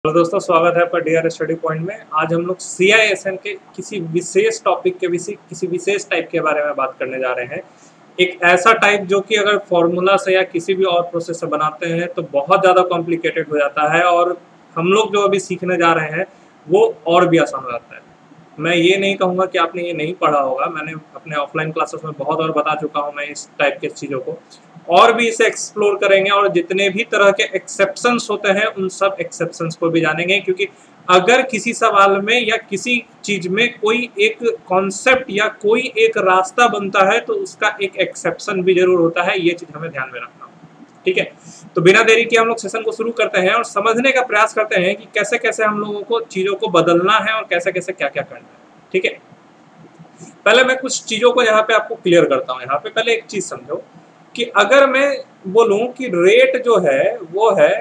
Hello दोस्तों, स्वागत है आपका डीआर स्टडी पॉइंट में। आज हम लोग सीआईएसएन के किसी विशेष टॉपिक के किसी विशेष टाइप के बारे में बात करने जा रहे हैं। एक ऐसा टाइप जो कि अगर फॉर्मूला से या किसी भी और प्रोसेस से बनाते हैं तो बहुत ज़्यादा कॉम्प्लिकेटेड हो जाता है, और हम लोग जो अभी सीखने जा रहे हैं वो और भी आसान हो जाता है। मैं ये नहीं कहूँगा कि आपने ये नहीं पढ़ा होगा, मैंने अपने ऑफलाइन क्लासेस में बहुत और बता चुका हूँ मैं इस टाइप के चीज़ों को, और भी इसे एक्सप्लोर करेंगे और जितने भी तरह के एक्सेप्शंस होते हैं उन सब एक्सेप्शंस को भी जानेंगे। क्योंकि अगर किसी सवाल में या किसी चीज में कोई एक कॉन्सेप्ट या कोई एक रास्ता बनता है तो उसका एक एक्सेप्शन भी जरूर होता है, ये चीज हमें ध्यान में रखना। ठीक है, तो बिना देरी के हम लोग सेशन को शुरू करते हैं और समझने का प्रयास करते हैं कि कैसे कैसे हम लोगों को चीजों को बदलना है और कैसे कैसे क्या क्या करना है। ठीक है, पहले मैं कुछ चीजों को यहाँ पे आपको क्लियर करता हूँ। यहाँ पे पहले एक चीज समझो कि अगर मैं बोलूं कि रेट जो है वो है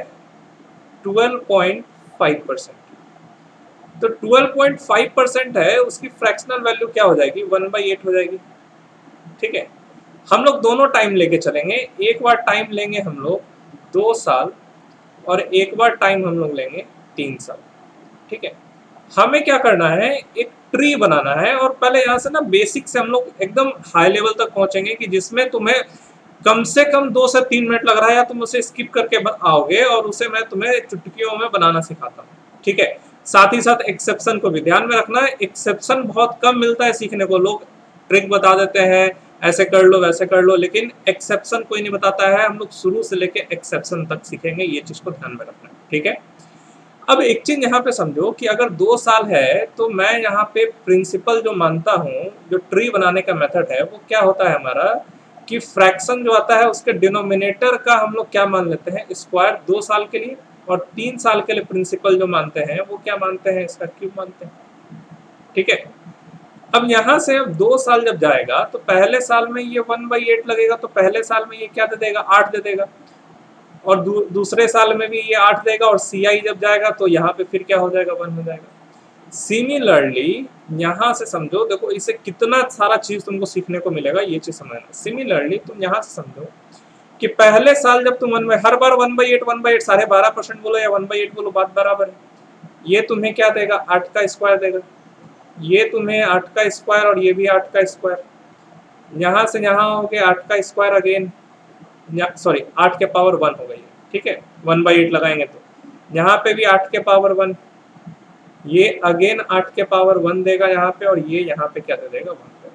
12.5%, तो 12.5% है, उसकी फ्रैक्शनल वैल्यू क्या हो जाएगी? 1/8 हो जाएगी। ठीक है, हम लोग दोनों टाइम लेके चलेंगे। एक बार टाइम लेंगे हम लोग 2 साल और एक बार टाइम हम लोग लेंगे 3 साल। ठीक है, हमें क्या करना है, एक ट्री बनाना है। और पहले यहाँ से ना बेसिक से हम लोग एकदम हाई लेवल तक पहुंचेंगे कि जिसमें तुम्हें कम से कम 2 से 3 मिनट लग रहा है या तुम उसे स्किप करके आओगे, और उसे मैं तुम्हें चुटकियों में बनाना सिखाता हूँ। ठीक है, साथ ही साथ एक्सेप्शन को भी ध्यान में रखना है। एक्सेप्शन बहुत कम मिलता है सीखने को, लोग ट्रिक बता देते हैं ऐसे कर लो वैसे कर लो, लेकिन एक्सेप्शन कोई नहीं बताता है। हम लोग शुरू से लेके एक्सेप्शन तक सीखेंगे, ये चीज को ध्यान में रखना है। ठीक है, अब एक चीज यहाँ पे समझो कि अगर 2 साल है तो मैं यहाँ पे प्रिंसिपल जो मानता हूँ, जो ट्री बनाने का मेथड है वो क्या होता है हमारा, कि फ्रैक्शन जो आता है उसके डिनोमिनेटर का हम लोग क्या मान लेते हैं, स्क्वायर 2 साल के लिए, और 3 साल के लिए प्रिंसिपल जो मानते हैं वो क्या मानते हैं, इसका क्यूब मानते हैं। ठीक है, अब यहाँ से 2 साल जब जाएगा तो पहले साल में ये 1/8 लगेगा, तो पहले साल में ये क्या दे देगा, 8 दे देगा, और दूसरे साल में भी ये 8 देगा, और CI जब जाएगा तो यहाँ पे फिर क्या हो जाएगा, 1 हो जाएगा। सिमिलरली यहाँ से समझो, देखो इसे कितना सारा चीज तुमको सीखने को मिलेगा, ये चीज समझना। सिमिलरली तुम यहाँ से समझो कि पहले साल जब तुम हर बार 1/8 साढ़े 12% बोलो या 1/8 बोलो, बात बराबर है। ये तुम्हें क्या देगा, 8 का स्क्वायर देगा, ये तुम्हें 8 का स्क्वायर, और ये भी 8 का स्क्वायर। यहाँ से यहाँ हो गया 8 का स्क्वायर अगेन, सॉरी 8 के पावर 1 हो गई। ठीक है, 1/8 लगाएंगे तो यहाँ पे भी 8 के पावर 1, ये अगेन 8 के पावर 1 देगा यहाँ पे, और ये यहाँ पे क्या दे देगा,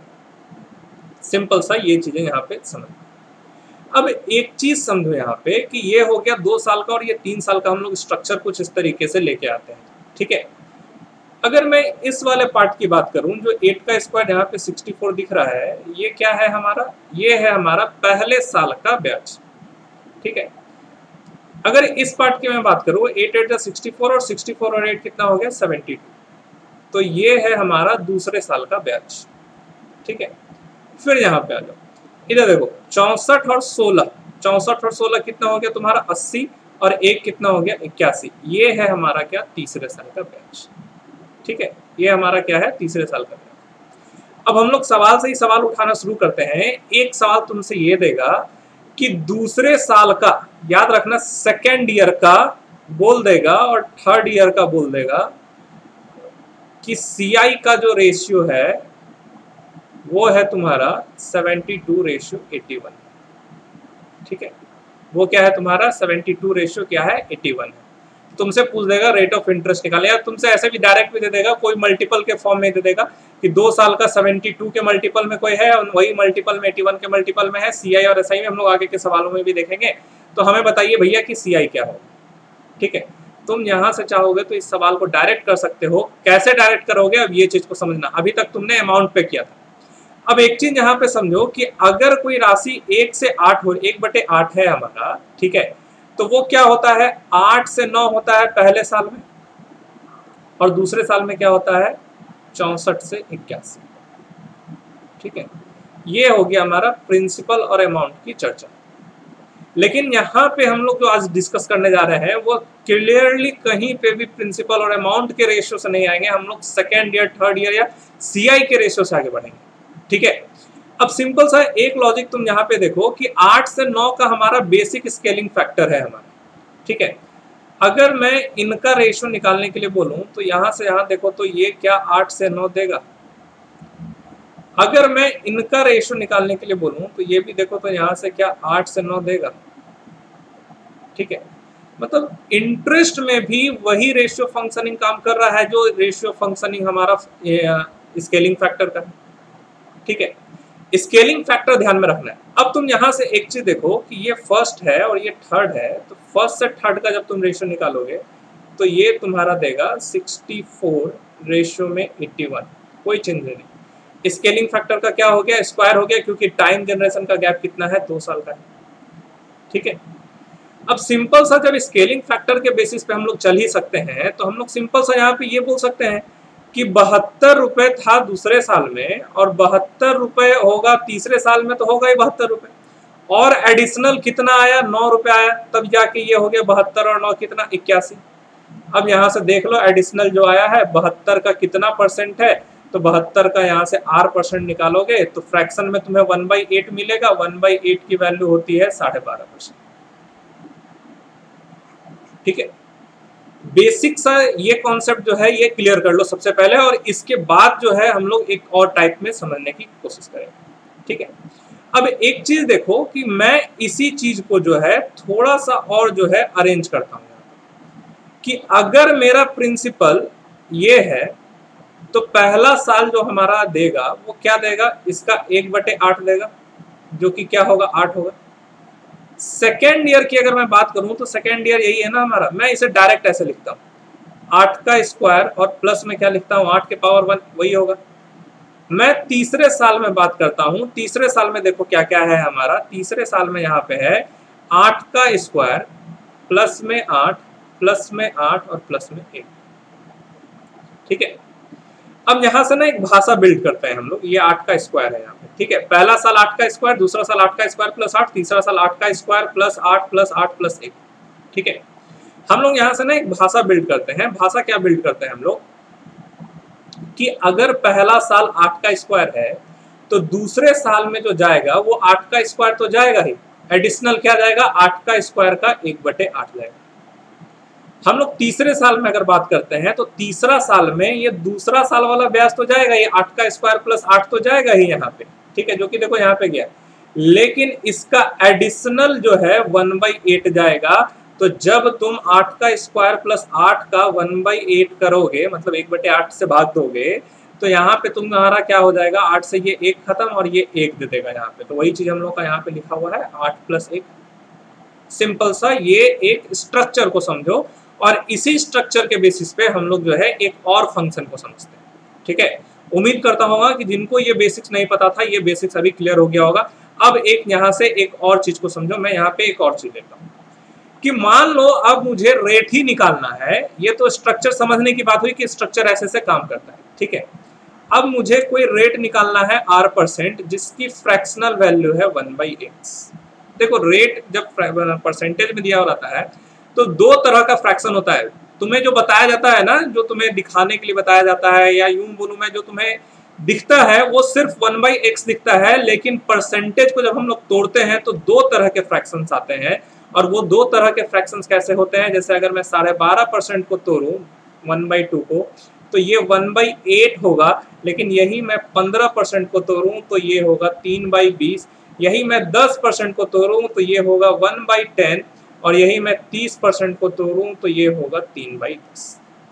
1। सिंपल सा ये चीजें यहाँ पे समझ। अब एक चीज समझो यहाँ पे कि ये हो गया 2 साल का और ये 3 साल का, हम लोग स्ट्रक्चर कुछ इस तरीके से लेके आते हैं। ठीक है, अगर मैं इस वाले पार्ट की बात करूं, जो 8 का स्क्वायर यहाँ पे 64 दिख रहा है, ये क्या है हमारा, ये है हमारा पहले साल का ब्याज। ठीक है, अगर इस पार्ट की मैं बात करूं, 8 8 64, और 64 और 8 कितना हो गया, 72, तो ये है हमारा दूसरे साल का ब्याज। ठीक है, फिर यहाँ पे आ जाओ, इधर देखो 64 और 16, 64 और 16 कितना हो गया तुम्हारा, 80, और 1 कितना हो गया, 81। ये है हमारा क्या, तीसरे साल का ब्याज। ठीक है, ये हमारा क्या है, तीसरे साल का ब्याज। अब हम लोग सवाल से ही सवाल उठाना शुरू करते हैं। एक सवाल तुमसे ये देगा कि दूसरे साल का, याद रखना सेकेंड ईयर का बोल देगा और थर्ड ईयर का बोल देगा, कि CI का जो रेशियो है वो है तुम्हारा 72:81। ठीक है, वो क्या है तुम्हारा, 72 रेशियो क्या है, 81। तुमसे पूछ देगा रेट ऑफ इंटरेस्ट निकाले, या तुमसे ऐसे भी डायरेक्ट भी दे देगा, कोई मल्टीपल के फॉर्म में दे देगा कि 2 साल का 72 के मल्टीपल में कोई है, और वही मल्टीपल में 81 के मल्टीपल में है। CI और SI में हम लोग आगे के सवालों में भी देखेंगे। तो हमें बताइए भैया कि CI क्या हो। ठीक है, तुम यहाँ से चाहोगे तो इस सवाल को डायरेक्ट कर सकते हो। कैसे डायरेक्ट करोगे, अब ये चीज को समझना। अभी तक तुमने अमाउंट पे किया था, अब एक चीज यहाँ पे समझो कि अगर कोई राशि 1 से 8 हो, 1/8 है हमारा, ठीक है, तो वो क्या होता है, 8 से 9 होता है पहले साल में, और दूसरे साल में क्या होता है, 64 से 81। ठीक है, ये हो गया हमारा प्रिंसिपल और अमाउंट की चर्चा। लेकिन यहाँ पे हम लोग जो आज डिस्कस करने जा रहे हैं वो क्लियरली कहीं पे भी प्रिंसिपल और अमाउंट के रेशियो से नहीं आएंगे। हम लोग सेकेंड ईयर, थर्ड ईयर या CI के रेशियो से आगे बढ़ेंगे। ठीक है, अब सिंपल सा एक लॉजिक तुम यहाँ पे देखो कि 8 से 9 का हमारा बेसिक स्केलिंग फैक्टर है हमारा। ठीक है, अगर मैं इनका रेशियो निकालने के लिए बोलूं तो यहां से यहां देखो तो ये क्या 8 से 9 देगा। अगर मैं इनका रेशियो निकालने के लिए बोलूं तो ये भी देखो तो यहां से क्या 8 से 9 देगा। ठीक है, मतलब इंटरेस्ट में भी वही रेशियो फंक्शनिंग काम कर रहा है जो रेशियो फंक्शनिंग हमारा स्केलिंग फैक्टर का। ठीक है, स्केलिंग फैक्टर ध्यान में रखना है। अब तुम यहां से एक चीज देखो कि ये फर्स्ट है और ये थर्ड है, तो फर्स्ट से थर्ड का जब तुम रेशियो निकालोगे तो ये तुम्हारा देगा 64 रेशियो में 81, कोई चेंज नहीं। स्केलिंग फैक्टर का क्या हो गया, स्क्वायर हो गया, क्योंकि टाइम जनरेशन का गैप कितना है, 2 साल का है। ठीक है, अब सिंपल सा जब स्केलिंग फैक्टर के बेसिस पे हम लोग चल ही सकते हैं तो हम लोग सिंपल सा यहाँ पे ये बोल सकते हैं कि 72 रुपए था दूसरे साल में और 72 रुपए होगा तीसरे साल में, तो होगा ही 72 रुपए, और एडिशनल कितना आया, 9 रुपए आया, तब जाके ये हो गया 72 और 9 कितना, 81। अब यहाँ से देख लो एडिशनल जो आया है 72 का कितना परसेंट है, तो 72 का यहाँ से R% निकालोगे तो फ्रैक्शन में तुम्हें 1/8 मिलेगा। 1/8 की वैल्यू होती है 12.5%। ठीक है, बेसिक सा ये कॉन्सेप्ट जो है ये क्लियर कर लो सबसे पहले, और इसके बाद जो है हम लोग एक और टाइप में समझने की कोशिश करेंगे। ठीक है, अब एक चीज देखो कि मैं इसी चीज को जो है थोड़ा सा और जो है अरेंज करता हूं कि अगर मेरा प्रिंसिपल ये है तो पहला साल जो हमारा देगा वो क्या देगा, इसका 1/8 देगा, जो कि क्या होगा, 8 होगा। सेकेंड ईयर की अगर मैं बात करूं तो सेकेंड ईयर यही है ना हमारा, मैं इसे डायरेक्ट ऐसे लिखता हूं 8 का स्क्वायर और प्लस में क्या लिखता हूं 8 के पावर 1, वही होगा। मैं तीसरे साल में बात करता हूं, तीसरे साल में देखो क्या क्या है हमारा, तीसरे साल में यहाँ पे है 8 का स्क्वायर प्लस में 8 प्लस में 8 और प्लस में 1। ठीक है, अब यहां से ना एक भाषा बिल्ड करते हैं हम लोग, ये 8 का स्क्वायर है यहाँ पे। ठीक है, पहला साल 8 का स्क्वायर, दूसरा साल 8 का स्क्वायर प्लस 8, तीसरा साल 8 का स्क्वायर प्लस 8 प्लस 8 प्लस 1। ठीक है, हम लोग यहाँ से ना एक भाषा बिल्ड करते हैं। भाषा क्या बिल्ड करते हैं हम लोग कि अगर पहला साल 8 का स्क्वायर है तो दूसरे साल में जो जाएगा वो 8 का स्क्वायर तो जाएगा ही, एडिशनल क्या जाएगा, 8 का स्क्वायर का 1/8 जाएगा। हम लोग तीसरे साल में अगर बात करते हैं तो तीसरा साल में ये दूसरा साल वाला ब्याज तो जाएगा, ये 8 का स्क्वायर प्लस 8 तो जाएगा ही यहाँ पे। ठीक है, जो कि देखो यहाँ पे गया, लेकिन इसका एडिशनल जो है 1/8 जाएगा। तो जब तुम 8 का स्क्वायर प्लस 8 का 1/8 करोगे, मतलब 1/8 से भाग दोगे, तो यहाँ पे तुम्हारा क्या हो जाएगा, 8 से ये 1 खत्म और ये 1 दे देगा यहाँ पे। तो वही चीज हम लोग का यहाँ पे लिखा हुआ है 8 + 1। सिंपल सा ये एक स्ट्रक्चर को समझो, और इसी स्ट्रक्चर के बेसिस पे हम लोग जो है एक और फंक्शन को समझते हैं। ठीक है, उम्मीद करता हूँ कि जिनको ये बेसिक्स नहीं पता था ये बेसिक्स अभी क्लियर हो गया होगा। अब एक यहाँ से एक और चीज को समझो, मैं यहाँ पे एक और चीज लेता हूँ कि मान लो अब मुझे रेट ही निकालना है। ये तो स्ट्रक्चर समझने की बात हुई कि स्ट्रक्चर ऐसे से काम करता है। ठीक है, अब मुझे कोई रेट निकालना है R% जिसकी फ्रैक्शनल वैल्यू है 1/x। देखो रेट जब परसेंटेज में दिया रहता है तो 2 तरह का फ्रैक्शन होता है। तुम्हें जो बताया जाता है ना, जो तुम्हें दिखाने के लिए बताया जाता है, या यूं बोलूं मैं, जो तुम्हें दिखता है वो सिर्फ 1/x दिखता है, लेकिन परसेंटेज को जब हम लोग तोड़ते हैं तो 2 तरह के फ्रैक्शंस आते हैं। और वो 2 तरह के फ्रैक्शंस कैसे होते हैं, जैसे अगर मैं 12.5% को तोड़ूं 1/2 को तो ये 1/8 होगा, लेकिन यही मैं 15% को तोड़ूं तो ये होगा 3/20, यही मैं 10% को तोड़ूं तो ये होगा 1/10, और यही मैं 30% को तोड़ूं तो ये होगा 3/10।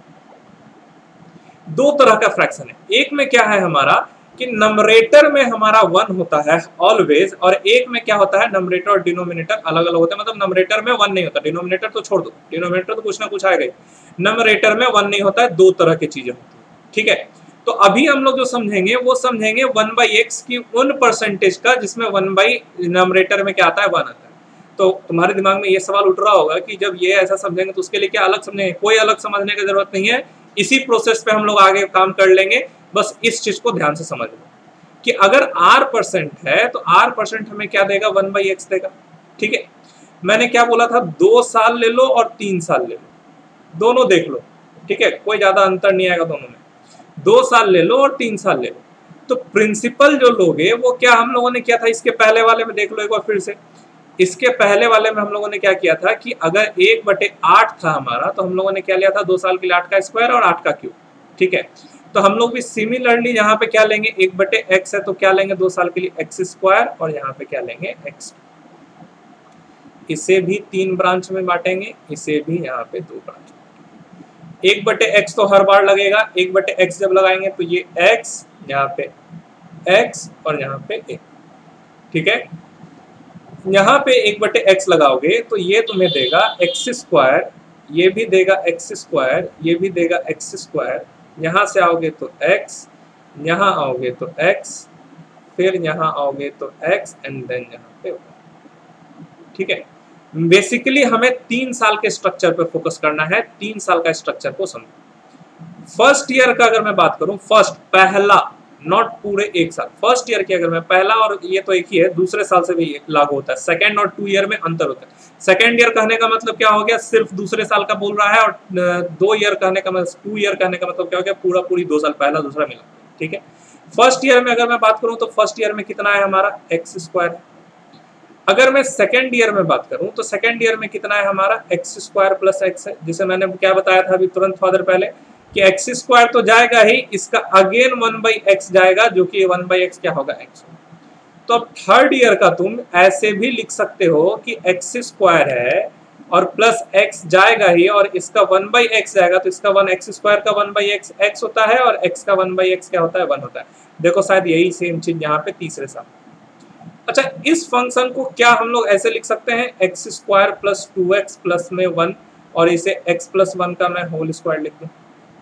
2 तरह का फ्रैक्शन है। एक में क्या है हमारा कि नंबरेटर में हमारा 1 होता है ऑलवेज, और एक में क्या होता है, नंबरेटर और डिनोमिनेटर अलग अलग होते हैं। मतलब नंबरेटर में 1 नहीं होता, डिनोमिनेटर तो छोड़ दो, डिनोमिनेटर तो कुछ ना कुछ आएगा, नंबरेटर में 1 नहीं होता है। 2 तरह की चीजें होती है। ठीक है, तो अभी हम लोग जो समझेंगे वो समझेंगे 1/x की उन परसेंटेज का जिसमें 1 नंबरेटर में क्या आता है, 1 आता है। तो तुम्हारे दिमाग में ये सवाल उठ रहा होगा कि जब ये ऐसा समझेंगे तो उसके लिए क्या अलग समझेंगे, कोई अलग समझने की जरूरत नहीं है। इसी प्रोसेस पे हम लोग आगे काम कर लेंगे। बस इस चीज को ध्यान से समझ लो कि अगर R% है तो R% हमें क्या देगा, 1/x देगा। ठीक है, मैंने क्या बोला था, 2 साल ले लो और 3 साल ले लो, दोनों देख लो। ठीक है, कोई ज्यादा अंतर नहीं आएगा दोनों में। 2 साल ले लो और 3 साल ले लो। तो प्रिंसिपल जो लोगे वो क्या हम लोगों ने किया था, इसके पहले वाले में देख लो एक बार फिर से। इसके पहले वाले में हम लोगों ने क्या किया था कि अगर 1/8 था हमारा, तो हम लोगों ने क्या लिया था 2 साल के लिए 8 का स्क्वायर और 8 का क्यूब। ठीक है, तो हम लोग भी सिमिलरली यहाँ पे क्या लेंगे, 1/x है तो क्या लेंगे 2 साल के लिए एक्स स्क्वायर, और यहाँ पे क्या लेंगे एक्स। इसे भी 3 ब्रांच में बांटेंगे, इसे भी यहाँ पे 2 ब्रांच। 1/x तो हर बार लगेगा, 1/x जब लगाएंगे तो ये x, यहाँ पे x और यहाँ पे a। ठीक है, यहाँ पे 1/x लगाओगे तो ये तुम्हें देगा एक्स स्क्वायर, ये भी देगा एक्स स्क्वायर, ये भी देगा एक्स स्क्वायर। यहाँ से आओगे तो x, यहाँ आओगे तो x, फिर यहाँ आओगे तो x एंड देन यहाँ पे। ठीक है, बेसिकली हमें 3 साल के स्ट्रक्चर पे फोकस करना है, 3 साल का स्ट्रक्चर को समझो। फर्स्ट ईयर का अगर मैं बात करूं, फर्स्ट पहला, नॉट पूरे 1 साल, फर्स्ट ईयर की अगर मैं पहला, और ये तो एक ही है, दूसरे साल से भी लागू होता है। सेकेंड और 2 ईयर में अंतर होता है। सेकेंड ईयर कहने का मतलब क्या हो गया, सिर्फ दूसरे साल का बोल रहा है, और 2 ईयर कहने का मतलब 2 ईयर कहने का मतलब क्या हो गया, पूरा पूरी 2 साल, पहला दूसरा मिला। ठीक है, फर्स्ट ईयर में अगर मैं बात करूं तो फर्स्ट ईयर में कितना है हमारा एक्स स्क्वायर। अगर मैं सेकेंड ईयर में बात करूं तो सेकेंड ईयर में कितना है हमारा एक्स स्क्वायर प्लस एक्स है, जिसे मैंने क्या बताया था अभी तुरंत फादर पहले कि एक्स स्क्वायर तो जाएगा ही, इसका अगेन 1/x जाएगा, जो कि 1/x क्या होगा एक्स। तो अब थर्ड ईयर का तुम ऐसे भी लिख सकते हो कि एक्स स्क्वायर है और प्लस एक्स जाएगा ही, और इसका 1/x जाएगा, तो इसका 1 एक्स स्क्वायर का 1/x एक्स होता है, और x का 1/x क्या होता है 1 होता है। देखो शायद यही सेम चीज यहाँ पे तीसरे साल। अच्छा, इस फंक्शन को क्या हम लोग ऐसे लिख सकते हैं, x square plus 2x plus में 1, और इसे x प्लस 1 का मैं होल स्क्वायर लिख दूं।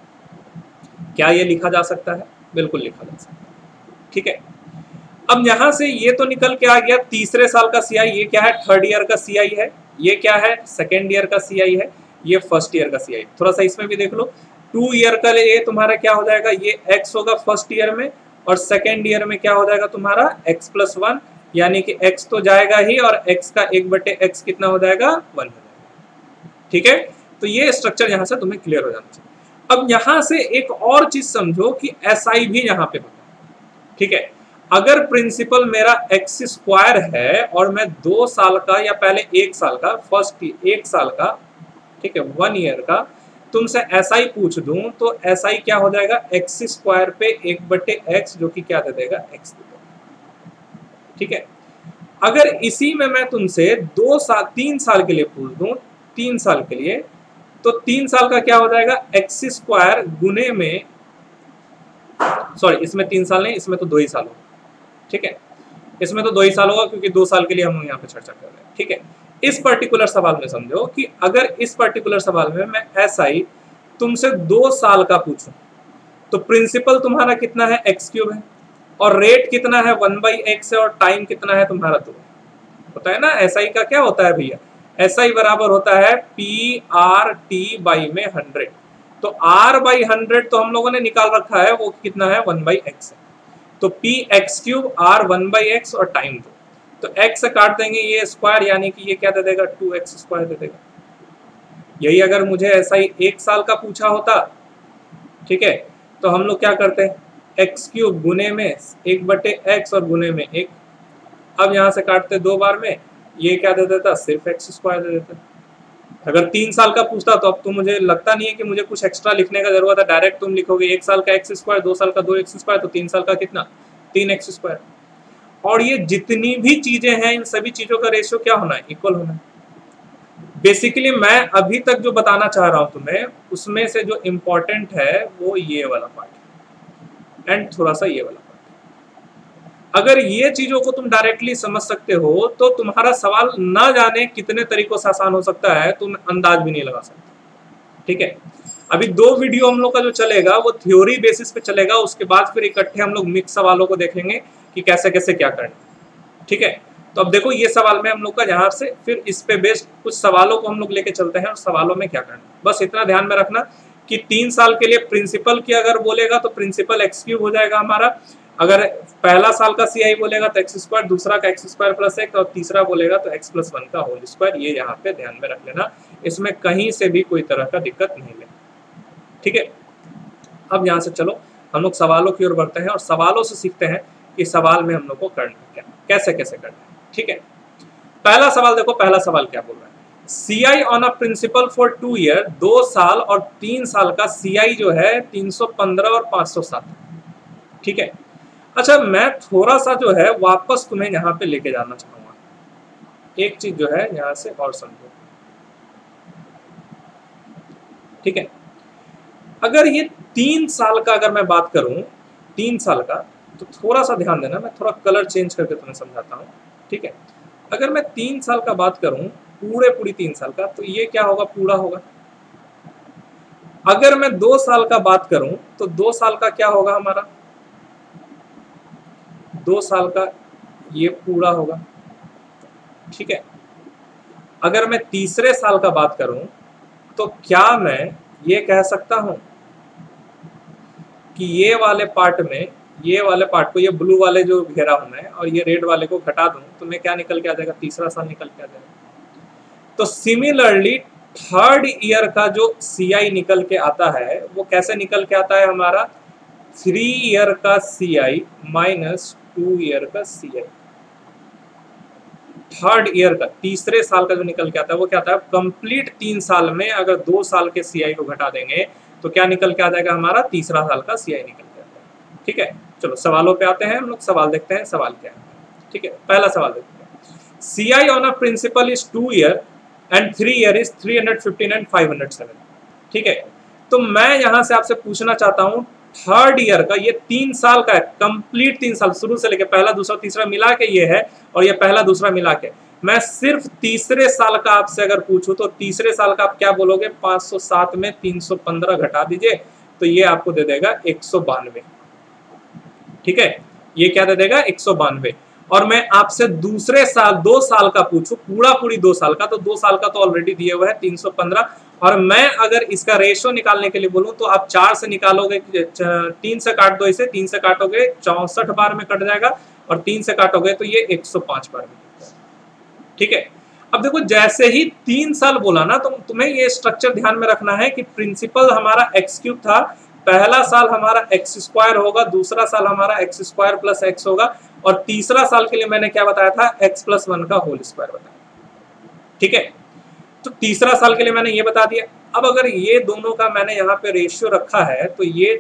क्या ये लिखा जा सकता है? बिल्कुल लिखा जा सकता है। ठीक है, अब यहां से ये तो निकल के आ गया तीसरे साल का सीआई, ये क्या है थर्ड ईयर का सीआई है, ये क्या है सेकेंड ईयर का सीआई है, ये फर्स्ट ईयर का सीआई। थोड़ा सा इसमें भी देख लो, 2 ईयर का ये तुम्हारा क्या हो जाएगा, ये x होगा फर्स्ट ईयर में, और सेकेंड ईयर में क्या हो जाएगा तुम्हारा x प्लस 1, यानी कि x तो जाएगा ही, और x का 1/x कितना हो जाएगा 1 हो जाएगा। ठीक है, तो ये स्ट्रक्चर यहां से तुम्हें क्लियर हो जाना चाहिए। अब यहां से एक और चीज समझो कि SI भी यहां पे होगा। ठीक है, अगर प्रिंसिपल मेरा एक्स स्क्वायर है और मैं 2 साल का या पहले 1 साल का, फर्स्ट 1 साल का, ठीक है 1 ईयर का तुमसे SI पूछ दूं, तो SI क्या हो जाएगा एक्स स्क्वायर पे 1/x, जो कि क्या दे देगा x दे देगा। ठीक है, अगर इसी में मैं तुमसे 2 साल 3 साल के लिए पूछ दूं, 3 साल के लिए, तो 3 साल का क्या हो जाएगा एक्स स्क्वायर गुने में, सॉरी इसमें 3 साल नहीं, इसमें तो 2 ही साल होगा। ठीक है, इसमें तो 2 ही साल होगा, क्योंकि 2 साल के लिए हम यहाँ पे चर्चा कर रहे हैं। ठीक है, इस पर्टिकुलर सवाल में समझो कि अगर इस पर्टिकुलर सवाल में मैं SI तुमसे 2 साल का पूछूं, तो प्रिंसिपल तुम्हारा कितना है x³ है, और रेट कितना है 1/x है, और टाइम कितना है तुम्हारा 2 होता है ना। SI का क्या होता है भैया, SI बराबर होता है PR/T/100। तो R/100 तो हम लोगों ने निकाल रखा है, वो कितना है 1/x है, तो Px³ R 1/x और टाइम 2, तो x से काट देंगे ये स्क्वायर, यानी कि ये क्या दे देगा 2x स्क्वायर दे देगा। यही अगर मुझे ऐसा ही 1 साल का पूछा होता, ठीक है, तो हम लोग क्या करते हैं x³ गुने में 1/x और गुने में 1। अब यहाँ से काटते 2 बार में, ये क्या दे देता सिर्फ x स्क्वायर दे देता। अगर 3 साल का पूछता तो अब तो मुझे लगता नहीं है कि मुझे कुछ एक्स्ट्रा लिखने का जरूरत है, डायरेक्ट तुम लिखोगे 1 साल का x स्क्वायर, 2 साल का 2x स्क्वायर, तो 3 साल का कितना 3x स्क्वायर। और ये जितनी भी चीजें हैं, इन सभी चीजों का रेशियो क्या होना है, इक्वल होना है। बेसिकली मैं अभी तक जो बताना चाह रहा हूं तुम्हें, उसमें से जो इम्पोर्टेंट है वो ये वाला पार्ट एंड थोड़ा सा ये वाला पार्ट। अगर ये चीजों को तुम डायरेक्टली समझ सकते हो, तो तुम्हारा सवाल ना जाने कितने तरीकों से आसान हो सकता है, तुम अंदाज भी नहीं लगा सकते। ठीक है, अभी 2 वीडियो हम लोग का जो चलेगा वो थ्योरी बेसिस पे चलेगा, उसके बाद फिर इकट्ठे हम लोग मिक्स सवालों को देखेंगे कि कैसे कैसे क्या करना। ठीक है, तो अब देखो ये सवाल में हम लोग का यहाँ से फिर इस पे बेस्ड कुछ सवालों को हम लोग लेके चलते हैं, और सवालों में क्या करना। बस इतना ध्यान में रखना कि 3 साल के लिए प्रिंसिपल की अगर बोलेगा तो प्रिंसिपल x³ हो जाएगा हमारा, अगर पहला साल का CI बोलेगा तो x स्क्वायर, दूसरा का x स्क्वायर प्लस 1, और तीसरा बोलेगा तो x प्लस 1 का होल स्क्वायर। ये यहाँ पे ध्यान में रख लेना, इसमें कहीं से भी कोई तरह का दिक्कत नहीं लेना। ठीक है, अब यहाँ से चलो हम लोग सवालों की ओर बढ़ते हैं, और सवालों से सीखते हैं कि सवाल में हम लोग को करना क्या, कैसे कैसे करना है। ठीक है, पहला सवाल देखो, पहला सवाल क्या बोल रहा है, CI on a principal for 2 year, 2 साल और 3 साल का CI जो है 315 और 507, ठीक है। अच्छा, मैं थोड़ा सा जो है वापस तुम्हें यहाँ पे लेके जाना चाहूंगा, एक चीज जो है यहाँ से और समझो, ठीक है। अगर ये 3 साल का अगर मैं बात करूं, 3 साल का, तो थोड़ा सा ध्यान देना, मैं थोड़ा कलर चेंज करके तुम्हें समझाता हूँ, ठीक है। अगर मैं 3 साल का बात करूं, पूरी 3 साल का, तो ये क्या होगा, पूरा होगा। अगर मैं 2 साल का बात करूं तो 2 साल का क्या होगा हमारा, 2 साल का ये पूरा होगा, ठीक है। अगर मैं तीसरे साल का बात करूं तो क्या मैं ये कह सकता हूं कि ये वाले पार्ट में, ये वाले पार्ट को, ये ब्लू वाले जो घेरा हूं मैं और ये रेड वाले को घटा दूं तो मैं क्या निकल के आ जाएगा, तीसरा साल निकल के आ जाएगा। तो सिमिलरली थर्ड ईयर का जो CI निकल के आता है वो कैसे निकल के आता है हमारा, 3 ईयर का CI माइनस 2 ईयर का CI। थर्ड ईयर का, तीसरे साल का जो निकल के आता है वो क्या आता है, कंप्लीट 3 साल में अगर 2 साल के CI को घटा देंगे तो क्या निकल के आ जाएगा हमारा, तीसरा साल का CI निकल के आता है, ठीक है। चलो सवालों पे आते हैं, हम लोग सवाल देखते हैं, सवाल क्या है, ठीक है। पहला सवाल देखते हैं, CI on a principal is 2 year and 3 year is 315 and 507, ठीक है। तो मैं यहां से आपसे पूछना चाहता हूं, थर्ड ईयर का, ये 3 साल का है, कंप्लीट 3 साल, शुरू से लेके पहला दूसरा तीसरा मिला के ये है, और ये पहला दूसरा मिला के, मैं सिर्फ तीसरे साल का आपसे अगर पूछूं तो तीसरे साल का आप क्या बोलोगे, 507 में 315 घटा दीजिए तो ये आपको दे देगा 192, ठीक है। ये क्या दे देगा, 192। और मैं आपसे दूसरे साल 2 साल का पूछूं, पूरी 2 साल का, तो 2 साल का तो ऑलरेडी दिए हुए है 315, और मैं अगर इसका रेशियो निकालने के लिए बोलूं तो आप 4 से निकालोगे, 3 से काट दो इसे, 3 से काटोगे 64 बार में कट जाएगा, और 3 से काटोगे तो ये 105 बार में, ठीक है। अब देखो, जैसे ही 3 साल बोला ना, तो तुम्हें ये स्ट्रक्चर ध्यान में रखना है कि प्रिंसिपल हमारा x³ था, पहला साल हमारा x² होगा, दूसरा साल हमारा x² प्लस x होगा, और तीसरा साल के लिए मैंने क्या बताया था, x प्लस 1 का होल स्क्वायर बताया, ठीक है। तो तीसरा साल के लिए मैंने ये बता दिया। अब अगर ये दोनों का मैंने यहाँ पे रेशियो रखा है तो ये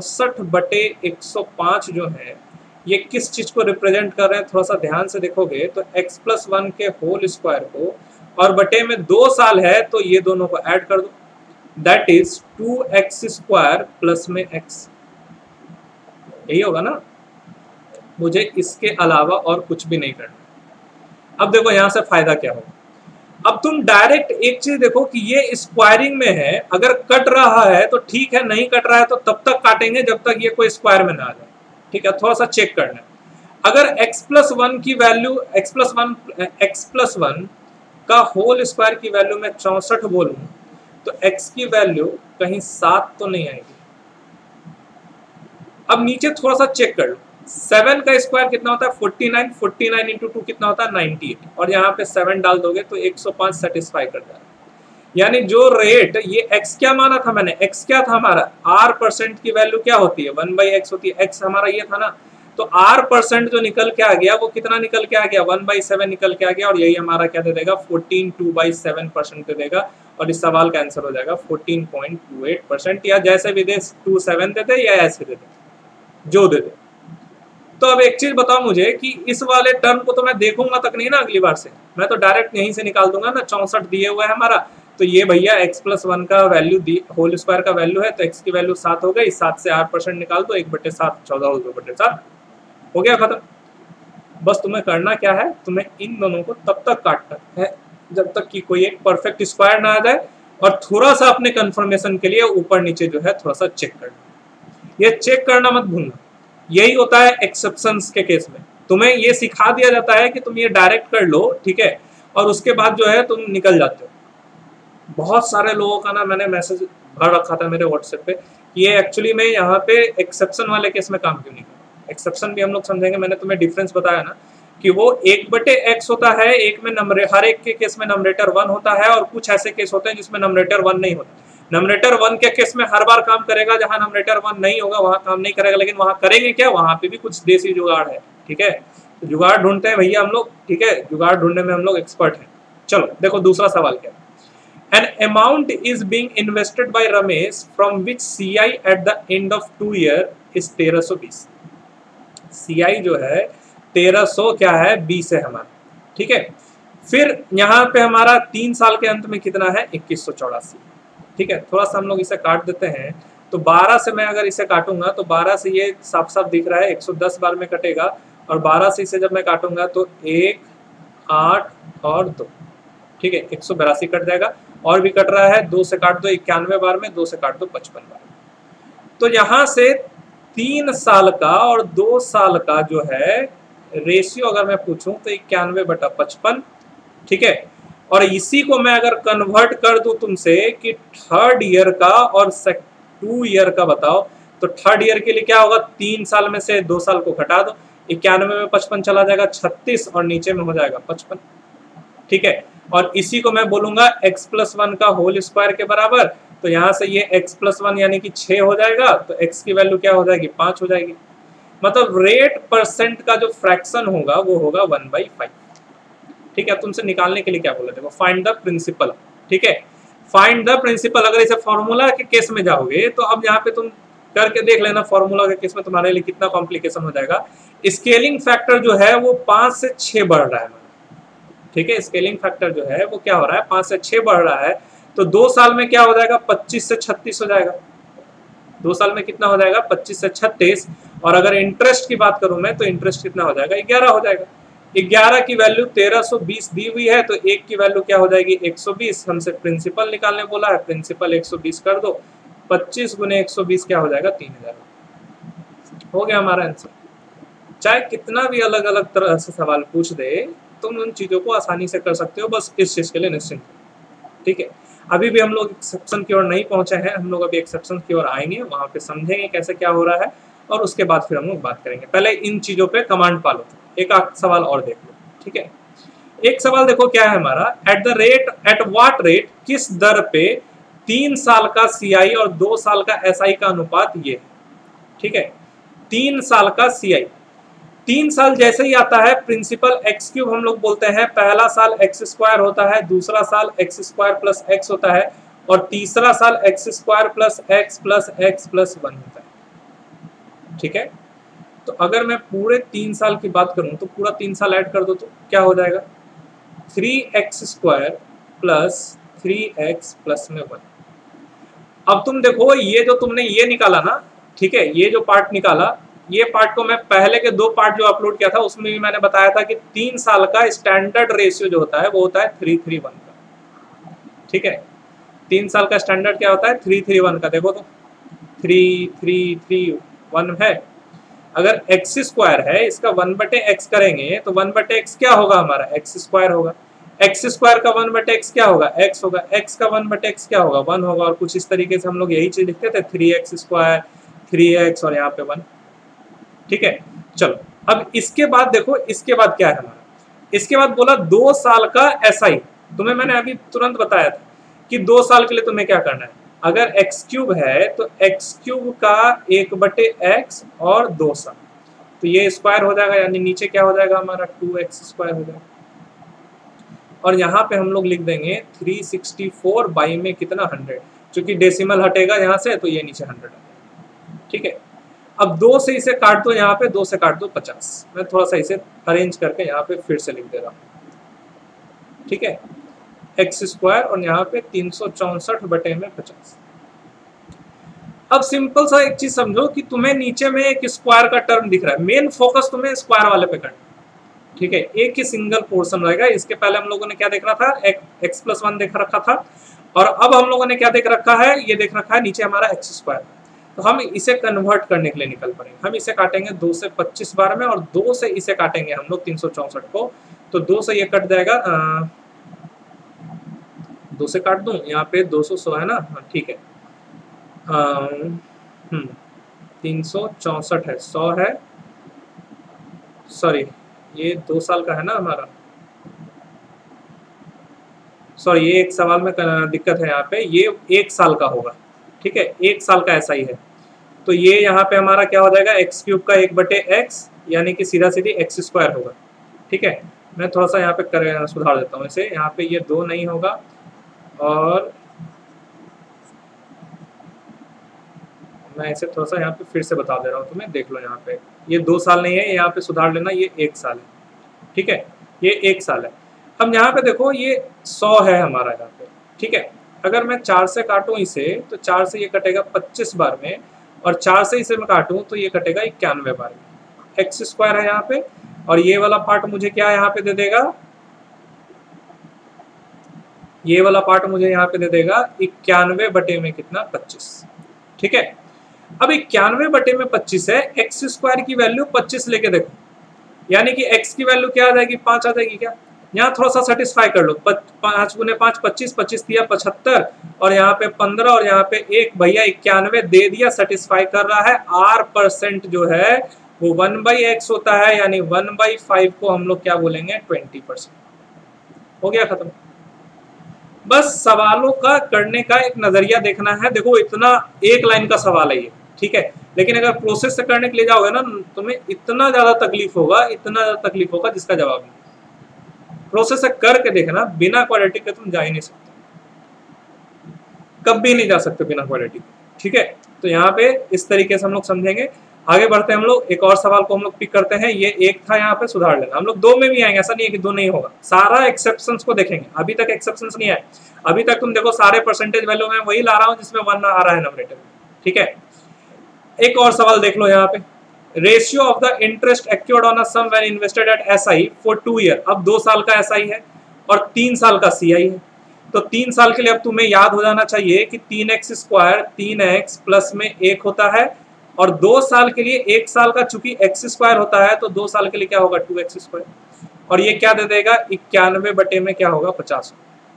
64/105 जो है ये किस चीज को रिप्रेजेंट कर रहे हैं, थोड़ा सा ध्यान से देखोगे तो x प्लस 1 के होल स्क्वायर को, और बटे में 2 साल है तो ये दोनों को ऐड कर दो, दैट इज 2x² प्लस में x, यही होगा ना। मुझे इसके अलावा और कुछ भी नहीं करना। अब देखो यहाँ से फायदा क्या होगा, अब तुम डायरेक्ट एक चीज देखो कि ये स्क्वायरिंग में है, अगर कट रहा है तो ठीक है, नहीं कट रहा है तो तब तक काटेंगे जब तक ये कोई स्क्वायर में ना आ जाए, ठीक है। थोड़ा सा चेक करना है, अगर x प्लस 1 की वैल्यू, x प्लस 1 का होल स्क्वायर की वैल्यू मैं 64 बोलूं तो x की वैल्यू कहीं 7 तो नहीं आएगी। अब नीचे थोड़ा सा चेक कर लो, 7 का स्क्वायर कितना होता है, 49, 49 इंटू 2 कितना होता है, 98, और यहाँ पे 7 डाल दोगे तो 105 सेटिस्फाई कर जाएगा। यानी जो रेट, ये x क्या माना था मैंने, x क्या था हमारा, r% की वैल्यू क्या होती है, 1/x होती है, x हमारा ये था ना, तो r% जो निकल के आ गया वो कितना निकल के आ गया, 1/7 निकल के आ गया, और यही हमारा क्या दे देगा, 14.2/7% दे देगा, और इस सवाल का आंसर हो जाएगा 14.28%, या जैसे भी दे 27 दे दे या ऐसे दे दे, जो दे दे। तो अब एक चीज बताओ मुझे कि इस वाले टर्म को तो मैं देखूंगा तक नहीं ना अगली बार से, मैं तो डायरेक्ट यहीं से निकाल दूंगा ना, 64 दिए हुआ है हमारा, तो ये भैया x प्लस 1 का वैल्यू होल स्क्वायर का वैल्यू है, तो x की वैल्यू 7 हो गई, 7 से r% निकाल दो, 1/7, 14/7 हो गया खत्म। बस तुम्हें करना क्या है, तुम्हें इन दोनों को तब तक काटना है जब तक कि कोई एक परफेक्ट स्क्वायर ना आ जाए, और थोड़ा सा अपने कंफर्मेशन के लिए ऊपर नीचे जो है थोड़ा सा चेक करना, ये चेक करना मत भूलना। यही होता है एक्सेप्शंस के केस में, तुम्हें ये सिखा दिया जाता है कि तुम ये डायरेक्ट कर लो, ठीक है, और उसके बाद जो है तुम निकल जाते हो। बहुत सारे लोगों का ना मैंने मैसेज भर रखा था मेरे व्हाट्सएप पे, ये एक्चुअली में यहाँ पे एक्सेप्शन वाले केस में काम क्यों नहीं कर, एक्सेप्शन भी हम लोग समझेंगे, मैंने तुम्हें डिफरेंस बताया ना कि वो 1/x होता है, एक में हर एक के केस में नंबरेटर 1 होता है, और कुछ ऐसे केस होते हैं जिसमें नंबरेटर 1 नहीं होता। नंबरेटर 1 के केस में हर बार काम करेगा, जहां नंबरेटर 1 नहीं होगा वहां काम नहीं करेगा, लेकिन वहां करेंगे क्या, वहां पे भी कुछ देसी जुगाड़ है, ठीक है। जुगाड़ ढूंढते हैं भैया हम लोग, ठीक है, जुगाड़ ढूंढने में हम लोग एक्सपर्ट हैं। चलो देखो दूसरा सवाल क्या है। An amount is being invested by Ramesh from which CI at the end of 2 year is 1320। CI जो है 1300 क्या है 20 है हमारा, ठीक है। फिर यहाँ पे हमारा 3 साल के अंत में कितना है 2184, ठीक है। थोड़ा सा हम लोग इसे काट देते हैं, तो 12 से मैं अगर इसे काटूंगा तो 12 से ये साफ साफ दिख रहा है 110 बार में कटेगा, और 12 से इसे जब मैं काटूंगा तो 1, 8 और 2, ठीक है, 182 कट जाएगा। और भी कट रहा है, 2 से काट दो 91 बार में, 2 से काट दो 55 बार में। तो यहाँ से 3 साल का और 2 साल का जो है रेशियो अगर मैं पूछूं तो 91/55, ठीक है। और इसी को मैं अगर कन्वर्ट कर दूं तुमसे कि 3rd ईयर का और 2 ईयर का बताओ, तो 3rd ईयर के लिए क्या होगा, 3 साल में से 2 साल को घटा दो, 91 में 55 चला जाएगा 36 और नीचे में हो जाएगा 55, ठीक है। और इसी को मैं बोलूंगा x+1 का होल स्क्वायर के बराबर, तो यहाँ से ये x+1 यानी कि 6 हो जाएगा, तो x की वैल्यू क्या हो जाएगी 5 हो जाएगी। मतलब रेट परसेंट का जो फ्रैक्शन होगा वो होगा 1/5, ठीक है। तुमसे निकालने के लिए क्या बोला, देखो फाइंड द प्रिंसिपल, ठीक है, फाइंड द प्रिंसिपल। अगर इसे फॉर्मूला के केस में जाओगे तो अब यहाँ पे तुम करके देख लेना, फॉर्मूला के केस में तुम्हारे लिए कितना कॉम्प्लिकेशन हो जाएगा। स्केलिंग फैक्टर जो है वो 5 से 6 बढ़ रहा है, ठीक है। स्केलिंग फैक्टर जो है वो क्या हो रहा है 5 से 6 बढ़ रहा है, तो 2 साल में क्या हो जाएगा 25 से 36 हो जाएगा। 2 साल में कितना हो जाएगा 25 से 36। और अगर इंटरेस्ट की बात करूं मैं तो इंटरेस्ट कितना हो जाएगा 11 हो जाएगा। 11 की वैल्यू 1320 दी हुई है, तो 1 की वैल्यू क्या हो जाएगी 120। हमसे प्रिंसिपल निकालने बोला है, प्रिंसिपल 120 कर दो, 25 गुने 120 क्या हो जाएगा 3000। हो गया हमारा आंसर। चाहे कितना भी अलग अलग तरह से सवाल पूछ दे, तुम उन चीजों को आसानी से कर सकते हो, बस इस चीज के लिए निश्चिंत, ठीक है। अभी भी हम लोग एक्सेप्शन की ओर नहीं पहुंचे हैं, हम लोग अभी एक्सेप्शन की ओर आएंगे, वहां पे समझेंगे कैसे क्या हो रहा है, और उसके बाद फिर हम लोग बात करेंगे। पहले इन चीजों पे कमांड पालो। एक सवाल और देख लो, ठीक है। एक सवाल देखो क्या है हमारा, एट व्हाट रेट, किस दर पे 3 साल का सीआई और 2 साल का एसआई का अनुपात ये, ठीक है। 3 साल का सीआई, 3 साल जैसे ही आता है प्रिंसिपल x³ हम लोग बोलते हैं, पहला साल x² होता है, दूसरा साल x² + x होता है, और तीसरा साल x² + x + x + 1 होता है, ठीक है। तो अगर मैं पूरे 3 साल की बात करूं तो पूरा 3 साल ऐड कर दो तो क्या हो जाएगा 3x² + 3x + में 1। अब तुम देखो ये जो तुमने ये निकाला ना, ठीक है, ये जो पार्ट निकाला, ये पार्ट को मैं पहले के 2 पार्ट जो अपलोड किया था उसमें भी मैंने बताया था कि 3 साल का स्टैंडर्ड रेशियो जो होता है वो होता है 3:3:1 का, ठीक है। 3 साल का स्टैंडर्ड क्या होता है 3:3:1 का, देखो तो 3:3:3:1 है। अगर x² है, इसका 1/x करेंगे तो 1/x क्या होगा हमारा x² होगा, x² का 1/x क्या होगा x होगा, x का 1/x क्या होगा 1 होगा। और कुछ इस तरीके से हम लोग यही चीज लिखते थे 3x² 3x और यहाँ पे 1, ठीक है। चलो अब इसके बाद देखो, इसके बाद क्या है हमारा, इसके बाद बोला 2 साल का एसआई। तुम्हें मैंने अभी तुरंत बताया था कि 2 साल के लिए तुम्हें क्या करना है, अगर x³ है तो x³ का 1/x और 2 साल, तो ये स्क्वायर हो जाएगा, यानी नीचे क्या हो जाएगा हमारा 2x² हो जाएगा। और यहाँ पे हम लोग लिख देंगे 364 बाई में कितना 100, क्योंकि डेसिमल हटेगा यहाँ से तो ये नीचे 100 है, ठीक है। अब 2 से इसे काट दो, यहाँ पे 2 से काट दो 50। मैं थोड़ा सा इसे अरेंज करके यहाँ पे फिर से लिख दे रहा हूँ, ठीक है, x² और यहाँ पे 364/50। अब सिंपल सा एक चीज समझो कि तुम्हें नीचे में एक स्क्वायर का टर्म दिख रहा है, मेन फोकस तुम्हें स्क्वायर वाले पे करना, ठीक है। एक ही सिंगल पोर्शन रहेगा। इसके पहले हम लोगों ने क्या देख रहा था x+1 देख रखा था, और अब हम लोगों ने क्या देख रखा है, ये देख रखा है नीचे हमारा x²। तो हम इसे कन्वर्ट करने के लिए निकल पड़ेंगे। हम इसे काटेंगे 2 से 25 बार में, और 2 से इसे काटेंगे हम लोग 364 को, तो 2 से ये कट जाएगा, 2 से काट दूं, यहाँ पे 200 है ना, ठीक है, 364 है, 100 है, सॉरी ये 2 साल का है ना हमारा, सॉरी ये एक सवाल में दिक्कत है यहाँ पे, ये 1 साल का होगा, ठीक है, 1 साल का ऐसा ही है। तो ये यहाँ पे हमारा क्या हो जाएगा x³ का 1/x, यानी कि सीधा सीधी एक्स स्क्वायर होगा। ठीक है, मैं थोड़ा सा यहाँ पे सुधार देता हूँ इसे, यहाँ पे ये 2 नहीं होगा और मैं इसे थोड़ा सा यहाँ पे फिर से बता दे रहा हूँ तुम्हें, देख लो यहाँ पे ये 2 साल नहीं है, यहाँ पे सुधार लेना, ये 1 साल है। ठीक है, ये 1 साल है। अब यहाँ पे देखो ये 100 है हमारा यहाँ पे। ठीक है, अगर मैं 4 से काटूं इसे तो 4 से ये कटेगा 25 बार में, और 4 से इसे मैं काटूं तो ये कटेगा 91 बार में। एक्स स्क्वायर है यहाँ पे, और ये वाला पार्ट मुझे क्या यहाँ पे दे देगा, ये वाला पार्ट मुझे यहाँ पे दे देगा 91 बटे में कितना, 25। ठीक है, अब 91 बटे में 25 है, एक्स स्क्वायर की वैल्यू 25 लेके देखो, यानी कि एक्स की वैल्यू क्या आ जाएगी, 5 आ जाएगी क्या। यहाँ थोड़ा सा सेटिस्फाई कर लो, 5 गुने 5 25, 25 दिया 75, और यहाँ पे 15 और यहाँ पे 1, भैया 91 दे दिया, सेटिस्फाई कर रहा है। R% जो है वो 1/x होता है, यानी 1/5 को हम लोग क्या बोलेंगे, 20%। हो गया खत्म। बस सवालों का करने का एक नजरिया देखना है। देखो इतना एक लाइन का सवाल है ये, ठीक है, लेकिन अगर प्रोसेस से करने के लिए जाओगे ना, तुम्हें इतना ज्यादा तकलीफ होगा, इतना ज्यादा तकलीफ होगा जिसका जवाब नहीं। प्रोसेस से करके देखना, बिना क्वाड्रेटिक के तुम जा ही नहीं सकते, कभी नहीं जा सकते बिना क्वाड्रेटिक। ठीक है, तो यहाँ पे इस तरीके से हम लोग समझेंगे। आगे बढ़ते हैं हम लोग, एक और सवाल को हम लोग पिक करते हैं। ये एक था, यहाँ पे सुधार लेना। हम लोग 2 में भी आएंगे, ऐसा नहीं है कि 2 नहीं होगा, सारा एक्सेप्शंस को देखेंगे। अभी तक एक्सेप्शंस नहीं आए, अभी तक तुम देखो सारे परसेंटेज वैल्यू में वही ला रहा हूँ जिसमें 1 आ रहा है नंबरेटर में। ठीक है, एक और सवाल देख लो यहाँ पे, ratio of the interest accrued on a sum when invested at SI for 2 year. अब 2 साल का एसआई है और 3 साल का सीआई है, तो 3 साल के लिए अब तुम्हें याद हो जाना चाहिए कि 3x स्क्वायर 3x प्लस में 1 होता है, और 2 साल के लिए 1 साल का चूंकि x स्क्वायर होता है, तो 2 साल के लिए क्या होगा, 2x स्क्वायर, और ये क्या दे देगा, 91 बटे में क्या होगा, 50।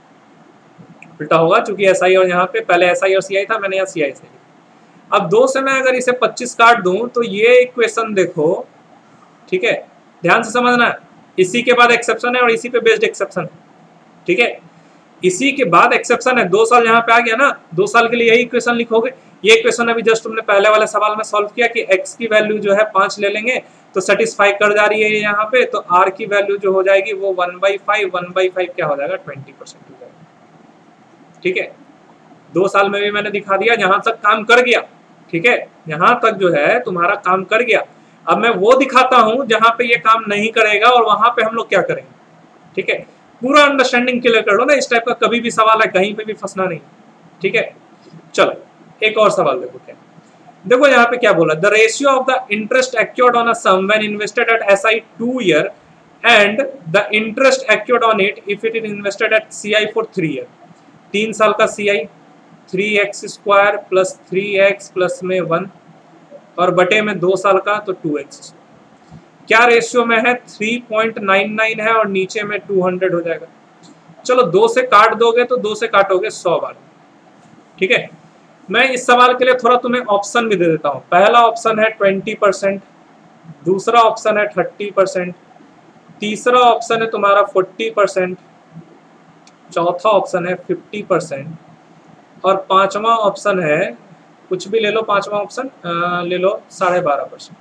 उल्टा होगा चूंकि एसआई, और यहाँ पे पहले एसआई और सीआई था, मैंने यहाँ सीआई से लिखा। अब 2 से मैं अगर इसे 25 काट दूं तो ये इक्वेशन देखो, ठीक है, ध्यान से समझना है, इसी के बाद एक्सेप्शन है और इसी पे बेस्ड एक्सेप्शन है। ठीक है, इसी के बाद एक्सेप्शन है। 2 साल यहाँ पे आ गया ना, 2 साल के लिए यही इक्वेशन लिखोगे। ये इक्वेशन अभी जस्ट तुमने पहले वाले सवाल में सॉल्व किया कि x की वैल्यू जो है 5 ले लेंगे तो सेटिस्फाई कर जा रही है यहाँ पे, तो r की वैल्यू जो हो जाएगी वो 1/5, 1/5 क्या हो जाएगा, 20% हो जाएगा। ठीक है, 2 साल में भी मैंने दिखा दिया, जहां तक काम कर गया। ठीक है, यहाँ तक जो है तुम्हारा काम कर गया। अब मैं वो दिखाता हूं जहां पे ये काम नहीं करेगा और वहां पे हम लोग क्या करेंगे। ठीक है, पूरा अंडरस्टैंडिंग क्लियर कर लो ना, इस टाइप का कभी भी सवाल है, कहीं पे भी फंसना नहीं। ठीक है, चलो एक और सवाल देखो क्या, देखो यहाँ पे क्या बोला, the ratio of the interest accrued on a sum when invested at SI 2 year and the interest accrued on it if it is invested at CI for 3 year. 3 साल का CI 3x square plus 3x plus में 1 और बटे में 2 साल का तो 2x। क्या रेशियो में है, 3.99 है और नीचे में 200 हो जाएगा। चलो 2 से काट दोगे तो 2 से काटोगे 100 बार। ठीक है, मैं इस सवाल के लिए थोड़ा तुम्हें ऑप्शन भी दे देता हूं। पहला ऑप्शन है 20%, दूसरा ऑप्शन है 30%, तीसरा ऑप्शन है तुम्हारा 40%, चौथा ऑप्शन है 50%, और पांचवा ऑप्शन है, कुछ भी ले लो, पांचवा ऑप्शन ले लो 12.5%।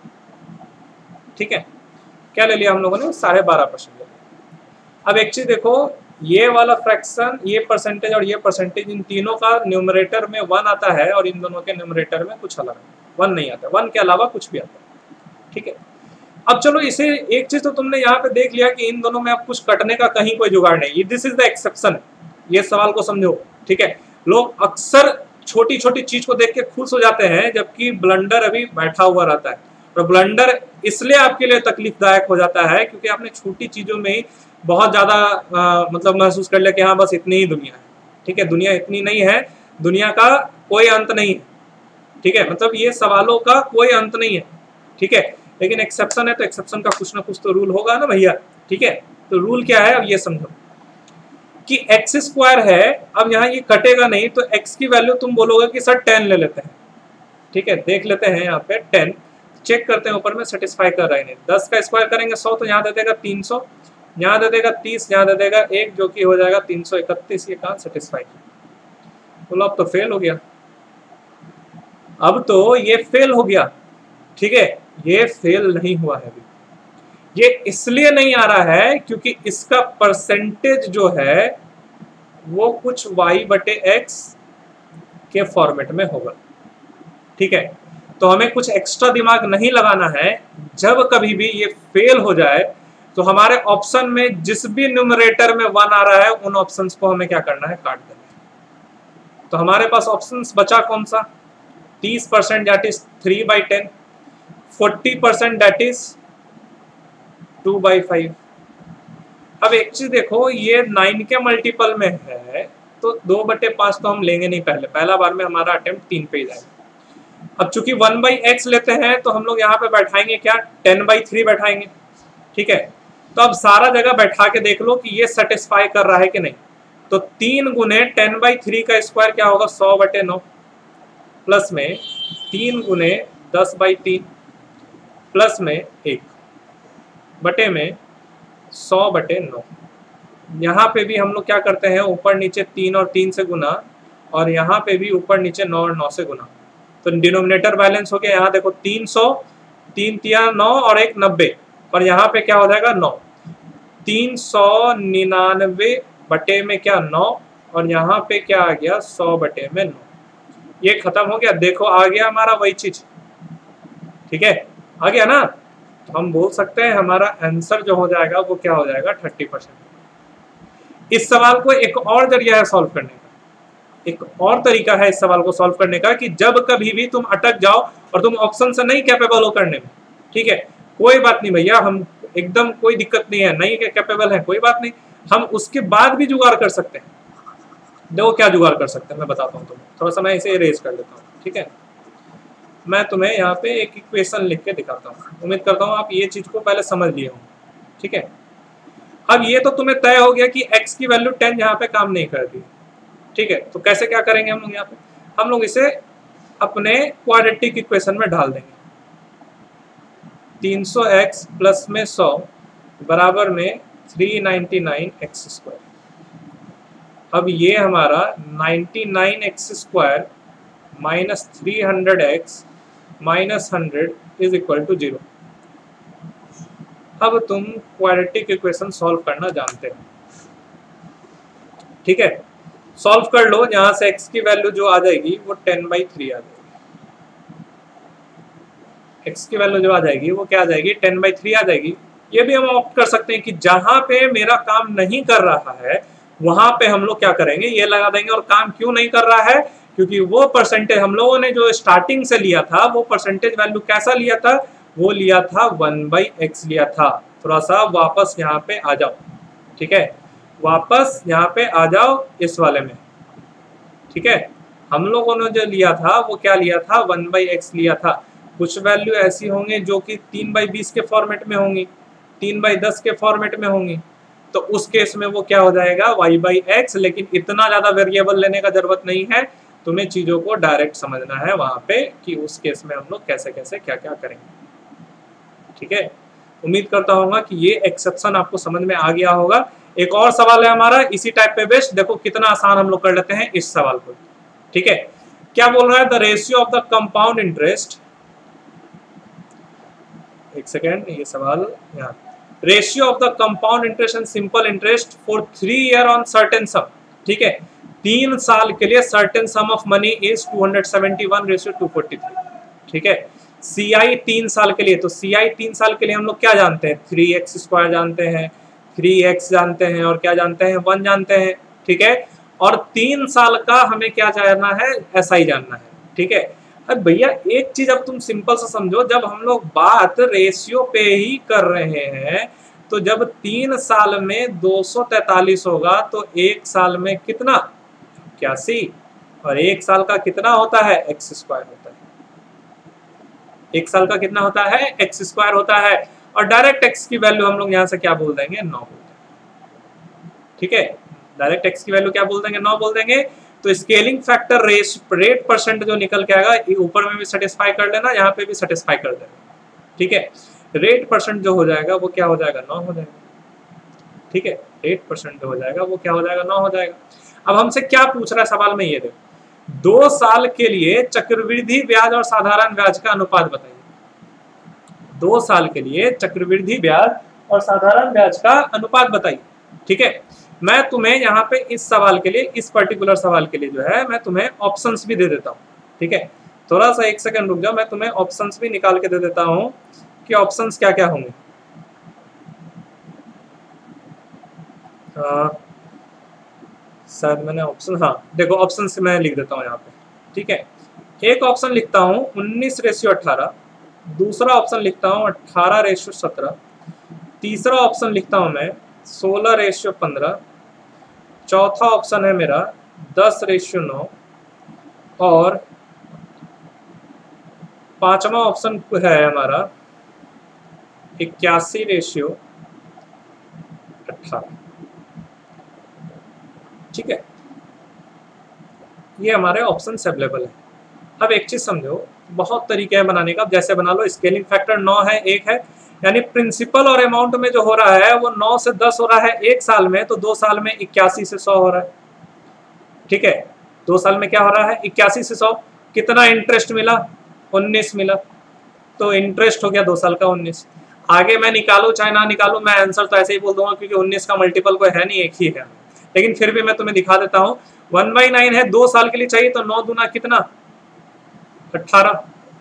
ठीक है, क्या ले लिया हम लोगों ने, 12.5% ले लिया। अब एक चीज देखो, ये वाला फ्रैक्शन, ये परसेंटेज और ये परसेंटेज, इन तीनों का न्यूमरेटर में 1 आता है और इन दोनों के न्यूमरेटर में कुछ अलग है, 1 नहीं आता, 1 के अलावा कुछ भी आता है। ठीक है, अब चलो इसे, एक चीज तो तुमने यहाँ पे देख लिया कि इन दोनों में अब कुछ कटने का कहीं कोई जुगाड़ नहीं, दिस इज द एक्सेप्शन। ये सवाल को समझो। ठीक है, लोग अक्सर छोटी छोटी चीज को देख के खुश हो जाते हैं, जबकि ब्लंडर अभी बैठा हुआ रहता है। और ब्लंडर इसलिए आपके लिए तकलीफदायक हो जाता है क्योंकि आपने छोटी चीजों में ही बहुत ज्यादा मतलब महसूस कर लिया कि हाँ बस इतनी ही दुनिया है। ठीक है, दुनिया इतनी नहीं है, दुनिया का कोई अंत नहीं है। ठीक है, मतलब ये सवालों का कोई अंत नहीं है। ठीक है, लेकिन एक्सेप्शन है तो एक्सेप्शन का कुछ ना कुछ तो रूल होगा ना भैया। ठीक है, तो रूल क्या है, अब ये समझो कि एक्स स्क्वायर है, अब यहाँ ये कटेगा नहीं, तो एक्स की वैल्यू तुम बोलोगे कि सर 10 ले लेते हैं। ठीक है, देख लेते हैं यहाँ पे 10, चेक करते हैं ऊपर में सेटिस्फाई कर रहा है नहीं। 10 का स्क्वायर करेंगे 100, तो यहाँ दे देगा 300, यहाँ दे देगा 30, यहाँ दे देगा 1, जो कि हो जाएगा 331। ये कहाँ सेटिस्फाई, बोलो अब तो फेल हो गया, अब तो ये फेल हो गया। ठीक है, ये फेल नहीं हुआ है अभी, ये इसलिए नहीं आ रहा है क्योंकि इसका परसेंटेज जो है वो कुछ y/x के फॉर्मेट में होगा। ठीक है, तो हमें कुछ एक्स्ट्रा दिमाग नहीं लगाना है। जब कभी भी ये फेल हो जाए तो हमारे ऑप्शन में जिस भी न्यूमरेटर में 1 आ रहा है उन ऑप्शंस को हमें क्या करना है, काट देना है। तो हमारे पास ऑप्शंस बचा कौन सा, 30% दैट इज 3/10, 40% दैट इज 2/5। अब एक चीज देखो, ये 9 के मल्टीपल में है तो 2/5 तो हम लेंगे नहीं, पहला बार में हमारा अटेम्प्ट 3 पे ही जाएगा। अब चूंकि 1/x लेते हैं तो हम लोग यहाँ पे बैठाएंगे क्या, 10/3 बैठाएंगे। ठीक है, तो अब सारा जगह बैठा के देख लो कि ये सेटिस्फाई कर रहा है कि नहीं। तो 3 गुने 10/3 का स्क्वायर क्या होगा, 100/9, प्लस में 3 गुने 10/3 प्लस में 1 बटे में 100/9। यहाँ पे भी हम लोग क्या करते हैं, ऊपर नीचे 3 और 3 से गुना, और यहाँ पे भी ऊपर नीचे 9 और 9 से गुना। तो डिनोमिनेटर बैलेंस हो गया। यहाँ देखो 300, 3 तिया 9 और 1 90, और यहाँ पे क्या हो जाएगा 9, 399 बटे में क्या 9, और यहाँ पे क्या आ गया 100 बटे में 9। ये खत्म हो गया। देखो आ गया हमारा वही चीज। ठीक है, आ गया ना। तो हम बोल सकते हैं हमारा आंसर जो हो जाएगा वो क्या हो जाएगा, 30%। इस सवाल को एक और जरिया है सॉल्व करने का, एक और तरीका है इस सवाल को सॉल्व करने का कि जब कभी भी तुम अटक जाओ और तुम ऑप्शन से नहीं कैपेबल हो करने में, ठीक है, कोई बात नहीं भैया, हम एकदम कोई दिक्कत नहीं है, नहीं कैपेबल है कोई बात नहीं, हम उसके बाद भी जुगाड़ कर सकते हैं। देखो क्या जुगाड़ कर सकते हैं मैं बताता हूँ तुम्हें, थोड़ा सा मैं इसे इरेज कर लेता हूँ। ठीक है, मैं तुम्हें यहाँ पे एक इक्वेशन लिख के दिखाता हूँ, उम्मीद करता हूँ आप ये चीज को पहले समझ लिए होंगे। ठीक है, अब ये तो तुम्हें तय हो गया कि x की वैल्यू 10 यहाँ पे काम नहीं करती। ठीक है, तो कैसे क्या करेंगे हम लोग, यहाँ पे हम लोग इसे अपने क्वाड्रेटिक इक्वेशन में डाल देंगे। 300x प्लस में 100 बराबर में 399x²। अब ये हमारा 99x² minus 300x minus 100 is equal to 0। अब तुम क्वाड्रेटिक इक्वेशन सॉल्व करना जानते हो। ठीक है, सॉल्व कर लो। यहां से x की वैल्यू जो आ जाएगी वो 10/3 आ जाएगी। x की वैल्यू जो आ जाएगी वो क्या आ जाएगी, 10/3 आ जाएगी। ये भी हम ऑप्ट कर सकते हैं कि जहां पे मेरा काम नहीं कर रहा है वहां पे हम लोग क्या करेंगे, ये लगा देंगे। और काम क्यों नहीं कर रहा है, क्योंकि वो परसेंटेज हम लोगों ने जो स्टार्टिंग से लिया था वो परसेंटेज वैल्यू कैसा लिया था, वो लिया था 1/x लिया था। थोड़ा सा वापस यहाँ पे आ जाओ। ठीक है, वापस यहाँ पे आ जाओ इस वाले में। ठीक है, हम लोगों ने जो लिया था वो क्या लिया था, 1/x लिया था। कुछ वैल्यू ऐसी होंगी जो कि 3/20 के फॉर्मेट में होंगी, 3/10 के फॉर्मेट में होंगी, तो उस केस में वो क्या हो जाएगा, y/x। लेकिन इतना ज्यादा वेरिएबल लेने का जरूरत नहीं है, तुम्हें चीजों को डायरेक्ट समझना है वहां पे कि उस केस में हम लोग कैसे कैसे क्या क्या करेंगे। ठीक है, उम्मीद करता हूँ कि ये एक्सेप्शन आपको समझ में आ गया होगा। एक और सवाल है हमारा इसी टाइप पे बेस्ड, देखो कितना आसान हम लोग कर लेते हैं इस सवाल को। ठीक है, क्या बोल रहा है, the ratio of the compound interest, एक सेकेंड, ये सवाल यहाँ, ratio of the compound interest and simple interest for 3 year on certain sum. ठीक है, 3 साल के लिए certain sum of money is 271:243। ठीक है, CI 3 साल के लिए, तो CI 3 साल के लिए हम लोग क्या जानते हैं, 3x² जानते हैं, 3x जानते हैं, और क्या जानते हैं, 1 जानते हैं। ठीक है, और 3 साल का हमें क्या जानना है, SI जानना है। ठीक है, अब भैया एक चीज अब तुम सिंपल से समझो, जब हम लोग बात रेशियो पे ही कर रहे हैं तो जब 3 साल में 243 होगा तो 1 साल में कितना, 81, और 1 साल का कितना होता है, x² होता है। 1 साल का कितना होता है, x² होता है, और डायरेक्ट x की वैल्यू हम लोग यहाँ से क्या बोल देंगे, 9 बोल देंगे। ठीक है, डायरेक्ट x की वैल्यू क्या बोल देंगे, 9 बोल देंगे। तो स्केलिंग फैक्टर रेट परसेंट जो निकल के आएगा, ऊपर में भी सेटिस्फाई कर लेना, यहाँ पे भी सेटिस्फाई कर देना। ठीक है, रेट परसेंट जो हो जाएगा वो क्या हो जाएगा, 9 हो जाएगा। ठीक है, रेट परसेंट जो हो जाएगा वो क्या हो जाएगा, 9 हो जाएगा। अब हमसे क्या पूछ रहा है सवाल में, ये देखो, 2 साल के लिए चक्रवृद्धि ब्याज और साधारण ब्याज का अनुपात बताइए। 2 साल के लिए चक्रवृद्धि ब्याज और साधारण ब्याज का अनुपात बताइए। ठीक है, मैं तुम्हें यहाँ पे इस सवाल के लिए, इस पर्टिकुलर सवाल के लिए जो है मैं तुम्हें ऑप्शंस भी दे देता हूँ। ठीक है, थोड़ा सा 1 सेकंड रुक जाओ, मैं तुम्हें ऑप्शंस भी निकाल के दे देता हूँ कि ऑप्शंस क्या क्या होंगे। शायद मैंने ऑप्शन, हाँ देखो ऑप्शन से मैं लिख देता हूँ यहाँ पे। ठीक है, एक ऑप्शन लिखता हूँ 19:18, दूसरा ऑप्शन लिखता हूँ 18:17, तीसरा ऑप्शन लिखता हूँ मैं 16:15, चौथा ऑप्शन है मेरा 10:9 और पांचवा ऑप्शन है हमारा 81:18। ठीक है, ये हमारे ऑप्शन अवेलेबल है। अब एक चीज समझो, बहुत तरीके हैं बनाने का, जैसे बना लो। स्केलिंग फैक्टर 9 है, 1 है, यानी प्रिंसिपल और अमाउंट में जो हो रहा है वो 9 से 10 हो रहा है 1 साल में, तो 2 साल में 81 से 100 हो रहा है। ठीक है, 2 साल में क्या हो रहा है 81 से 100। कितना इंटरेस्ट मिला 19 मिला, तो इंटरेस्ट हो गया 2 साल का 19। आगे मैं निकालू चाहे ना निकालू, मैं आंसर तो ऐसे ही बोल दूंगा क्योंकि 19 का मल्टीपल कोई है नहीं, एक ही है। लेकिन फिर भी मैं तुम्हें दिखा देता हूँ। 1/9 है, 2 साल के लिए चाहिए, तो 9 दूना कितना 18,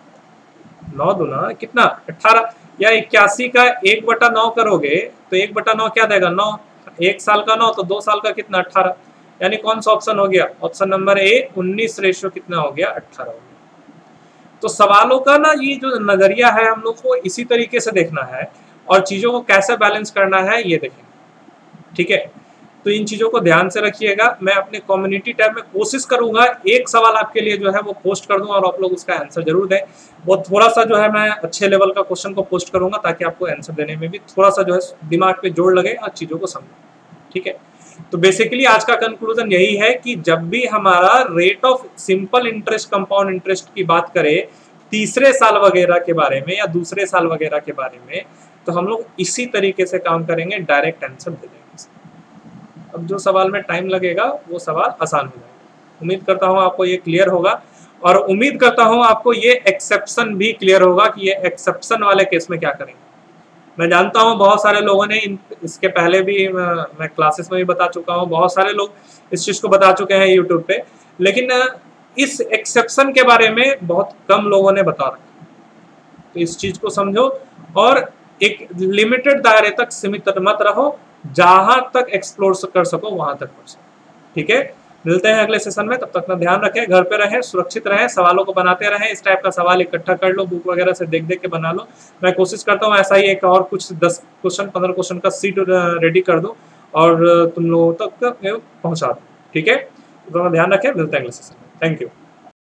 9 दूना कितना 18, या 81 का 1/9 करोगे तो 1/9 क्या देगा 9, 1 साल का 9 तो 2 साल का कितना 18, यानी कौन सा ऑप्शन हो गया, ऑप्शन नंबर ए 19 रेशियो कितना हो गया 18 हो गया। तो सवालों का ना ये जो नजरिया है हम लोग को इसी तरीके से देखना है और चीजों को कैसे बैलेंस करना है ये देखेंगे। ठीक है, तो इन चीजों को ध्यान से रखिएगा। मैं अपने कम्युनिटी टैब में कोशिश करूंगा एक सवाल आपके लिए जो है वो पोस्ट कर दूं और आप लोग उसका आंसर जरूर दें। वो थोड़ा सा जो है मैं अच्छे लेवल का क्वेश्चन को पोस्ट करूंगा ताकि आपको आंसर देने में भी थोड़ा सा जो है दिमाग पे जोड़ लगे और चीजों को समझें। ठीक है, तो बेसिकली आज का कंक्लूजन यही है कि जब भी हमारा rate of simple interest compound interest की बात करें तीसरे साल वगैरह के बारे में या दूसरे साल वगैरह के बारे में, तो हम लोग इसी तरीके से काम करेंगे, डायरेक्ट आंसर दे देंगे। अब जो सवाल में टाइम लगेगा वो सवाल आसान हो जाएगा। उम्मीद करता हूँ आपको ये क्लियर होगा और उम्मीद करता हूँ आपको ये एक्सेप्शन भी क्लियर होगा कि ये एक्सेप्शन वाले केस में क्या करेंगे। मैं जानता हूँ बहुत सारे लोगों ने इसके पहले भी मैं क्लासेस में भी बता चुका हूँ, बहुत सारे लोग इस चीज़ को बता चुके हैं यूट्यूब पे, लेकिन इस एक्सेप्शन के बारे में बहुत कम लोगों ने बता रखा। तो इस चीज़ को समझो और एक लिमिटेड दायरे तक सीमित मत रहो, जहां तक एक्सप्लोर कर सको वहां तक कर सको। ठीक है, मिलते हैं अगले सेशन में, तब तक ना ध्यान रखें, घर पे रहें, सुरक्षित रहें, सवालों को बनाते रहें। इस टाइप का सवाल इकट्ठा कर लो, बुक वगैरह से देख देख के बना लो। मैं कोशिश करता हूँ ऐसा ही एक और कुछ 10 क्वेश्चन 15 क्वेश्चन का सीट रेडी कर दूँ और तुम लोगों तक पहुँचा दूँ। ठीक है, तो ध्यान रखें, मिलते हैं अगले सेशन में। Thank you.